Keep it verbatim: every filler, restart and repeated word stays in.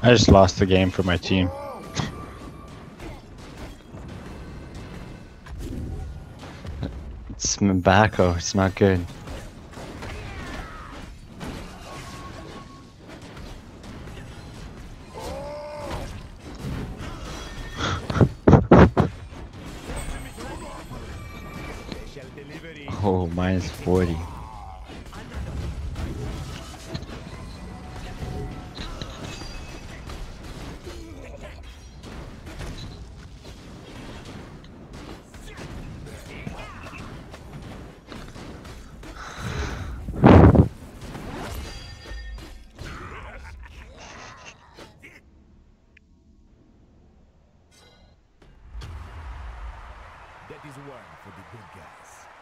I just lost the game for my team. It's Mbako, it's not good. Oh, minus forty. That is one for the good guys.